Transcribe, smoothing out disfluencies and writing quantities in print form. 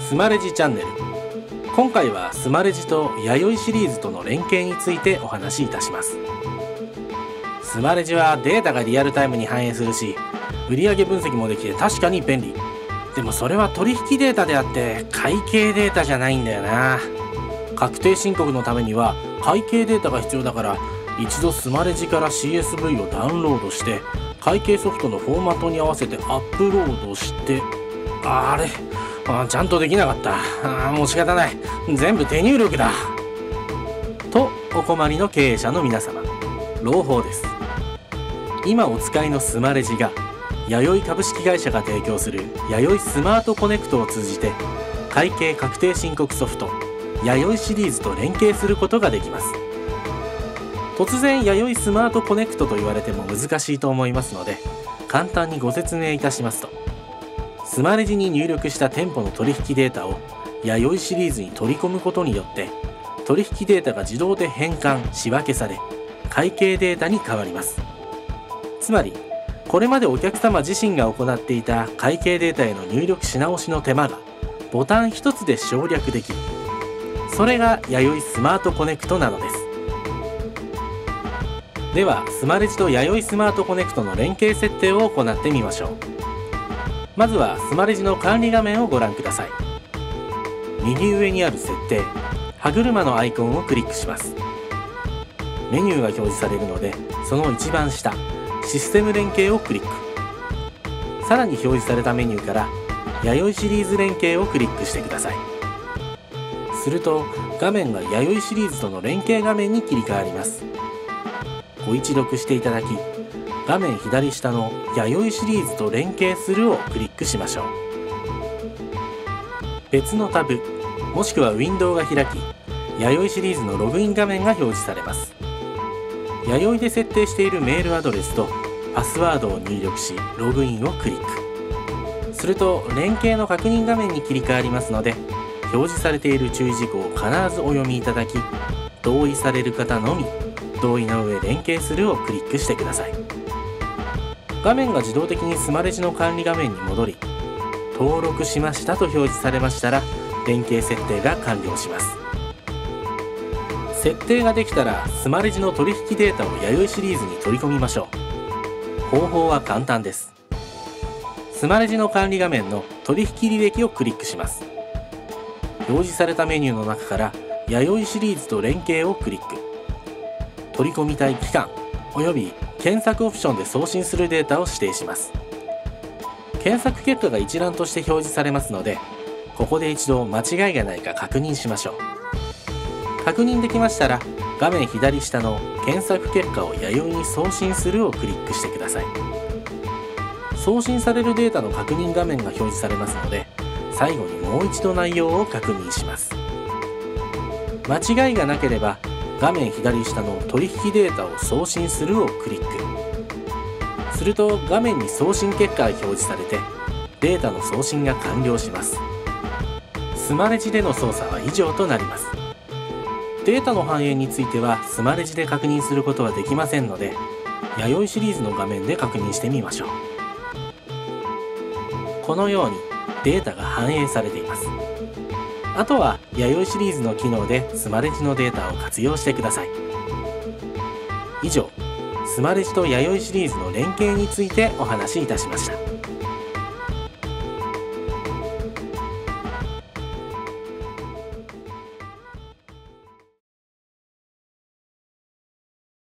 スマレジチャンネル。今回はスマレジと弥生シリーズとの連携についてお話しいたします。スマレジはデータがリアルタイムに反映するし、売上分析もできて確かに便利。でもそれは取引データであって会計データじゃないんだよな。確定申告のためには会計データが必要だから、一度スマレジから CSV をダウンロードして会計ソフトのフォーマットに合わせてアップロードして、ちゃんとできなかった。もう仕方ない。全部手入力だ。とお困りの経営者の皆様、朗報です。今お使いのスマレジが弥生株式会社が提供する弥生スマートコネクトを通じて会計確定申告ソフト弥生シリーズと連携することができます。突然弥生スマートコネクトと言われても難しいと思いますので、簡単にご説明いたしますと、スマレジに入力した店舗の取引データを弥生シリーズに取り込むことによって取引データが自動で変換仕分けされ会計データに変わります。つまりこれまでお客様自身が行っていた会計データへの入力し直しの手間がボタン一つで省略できる。それが弥生スマートコネクトなのです。ではスマレジと弥生スマートコネクトの連携設定を行ってみましょう。まずはスマレジの管理画面をご覧ください。右上にある設定、歯車のアイコンをクリックします。メニューが表示されるので、その一番下システム連携をクリック。さらに表示されたメニューから弥生シリーズ連携をクリックしてください。すると画面が弥生シリーズとの連携画面に切り替わります。ご一読していただき、画面左下の弥生シリーズと連携するをクリックしましょう。別のタブもしくはウィンドウが開き、弥生シリーズのログイン画面が表示されます。弥生で設定しているメールアドレスとパスワードを入力しログインをクリックすると連携の確認画面に切り替わりますので、表示されている注意事項を必ずお読みいただき、同意される方のみ同意の上連携するをクリックしてください。画面が自動的にスマレジの管理画面に戻り、登録しましたと表示されましたら連携設定が完了します。設定ができたらスマレジの取引データを弥生シリーズに取り込みましょう。方法は簡単です。スマレジの管理画面の取引履歴をクリックします。表示されたメニューの中から弥生シリーズと連携をクリック。取り込みたい期間および検索オプションで送信するデータを指定します。検索結果が一覧として表示されますので、ここで一度間違いがないか確認しましょう。確認できましたら画面左下の検索結果を弥生に送信するをクリックしてください。送信されるデータの確認画面が表示されますので、最後にもう一度内容を確認します。間違いがなければ画面左下の取引データを送信するをクリックすると画面に送信結果が表示されてデータの送信が完了します。スマレジでの操作は以上となります。データの反映についてはスマレジで確認することはできませんので、弥生シリーズの画面で確認してみましょう。このようにデータが反映されています。あとは弥生シリーズの機能でスマレジのデータを活用してください。以上、スマレジと弥生シリーズの連携についてお話しいたしました。